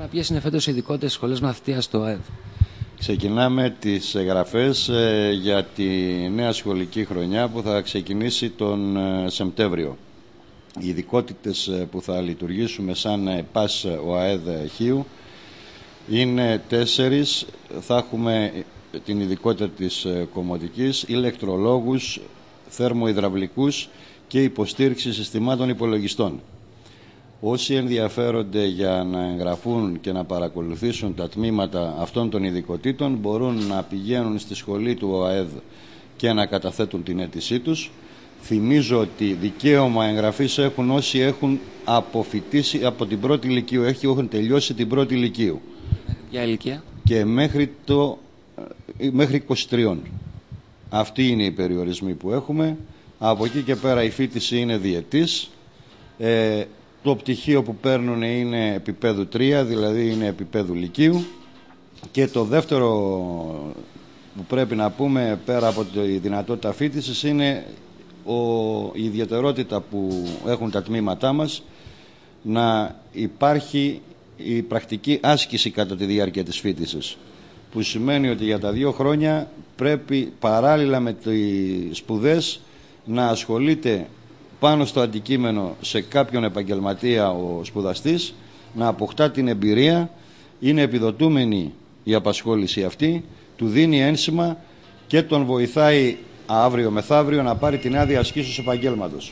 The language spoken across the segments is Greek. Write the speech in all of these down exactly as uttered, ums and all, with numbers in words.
Ποιες είναι φέτος οι ειδικότητες σχολές μαθητείας στο ΑΕΔ? Ξεκινάμε τις εγγραφές ε, για τη νέα σχολική χρονιά που θα ξεκινήσει τον ε, Σεπτέμβριο. Οι ειδικότητες ε, που θα λειτουργήσουμε σαν ε, ΠΑΣ ΟΑΕΔ Χίου είναι τέσσερις. Θα έχουμε την ειδικότητα της ε, κομμωτικής, ηλεκτρολόγους, θερμοϊδραυλικούς και υποστήριξη συστημάτων υπολογιστών. Όσοι ενδιαφέρονται για να εγγραφούν και να παρακολουθήσουν τα τμήματα αυτών των ειδικοτήτων μπορούν να πηγαίνουν στη σχολή του ΟΑΕΔ και να καταθέτουν την αίτησή τους. Θυμίζω ότι δικαίωμα εγγραφής έχουν όσοι έχουν αποφοιτήσει από την πρώτη ηλικίου, έχουν τελειώσει την πρώτη ηλικίου. Για ηλικία? Και μέχρι, το, μέχρι είκοσι τρία. Αυτοί είναι οι περιορισμοί που έχουμε. Από εκεί και πέρα η φοιτηση είναι διετής. Ε, Το πτυχίο που παίρνουν είναι επίπεδου τρία, δηλαδή είναι επίπεδου λυκείου. Και το δεύτερο που πρέπει να πούμε πέρα από τη δυνατότητα φοιτησης είναι ο, η ιδιαιτερότητα που έχουν τα τμήματά μας να υπάρχει η πρακτική άσκηση κατά τη διάρκεια της φοιτησης, που σημαίνει ότι για τα δύο χρόνια πρέπει παράλληλα με τις σπουδές να ασχολείται πάνω στο αντικείμενο σε κάποιον επαγγελματία ο σπουδαστής, να αποκτά την εμπειρία, είναι επιδοτούμενη η απασχόληση αυτή, του δίνει ένσημα και τον βοηθάει αύριο μεθαύριο να πάρει την άδεια ασκήσεως επαγγέλματος.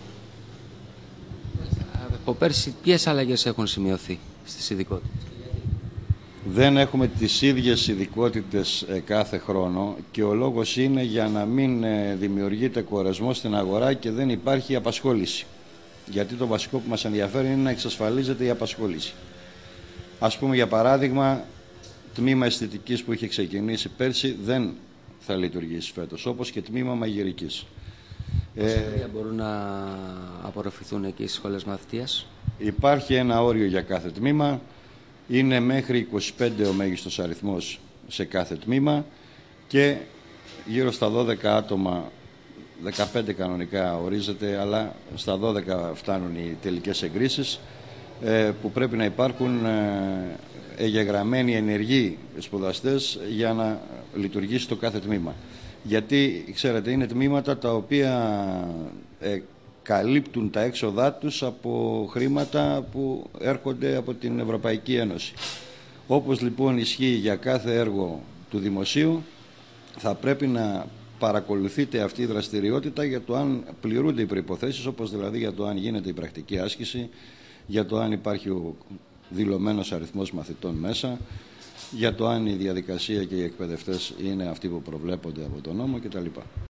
Από πέρσι ποιες αλλαγές έχουν σημειωθεί στις ειδικότητες? Δεν έχουμε τις ίδιες ειδικότητες κάθε χρόνο και ο λόγος είναι για να μην δημιουργείται κορεσμός στην αγορά και δεν υπάρχει απασχόληση. Γιατί το βασικό που μας ενδιαφέρει είναι να εξασφαλίζεται η απασχόληση. Ας πούμε για παράδειγμα, τμήμα αισθητικής που είχε ξεκινήσει πέρσι δεν θα λειτουργήσει φέτος, όπως και τμήμα μαγειρικής. Πόσα ε, μπορούν να απορροφηθούν εκεί στις σχολές μαθητείας? Υπάρχει ένα όριο για κάθε τμήμα. Είναι μέχρι είκοσι πέντε ο μέγιστος αριθμός σε κάθε τμήμα και γύρω στα δώδεκα άτομα, δεκαπέντε κανονικά ορίζεται, αλλά στα δώδεκα φτάνουν οι τελικές εγκρίσεις, που πρέπει να υπάρχουν εγγεγραμμένοι ενεργοί σπουδαστές για να λειτουργήσει το κάθε τμήμα. Γιατί, ξέρετε, είναι τμήματα τα οποία ε, καλύπτουν τα έξοδά τους από χρήματα που έρχονται από την Ευρωπαϊκή Ένωση. Όπως λοιπόν ισχύει για κάθε έργο του δημοσίου, θα πρέπει να παρακολουθείτε αυτή η δραστηριότητα για το αν πληρούνται οι προϋποθέσεις, όπως δηλαδή για το αν γίνεται η πρακτική άσκηση, για το αν υπάρχει ο δηλωμένος αριθμός μαθητών μέσα, για το αν η διαδικασία και οι εκπαιδευτές είναι αυτοί που προβλέπονται από τον νόμο κτλ.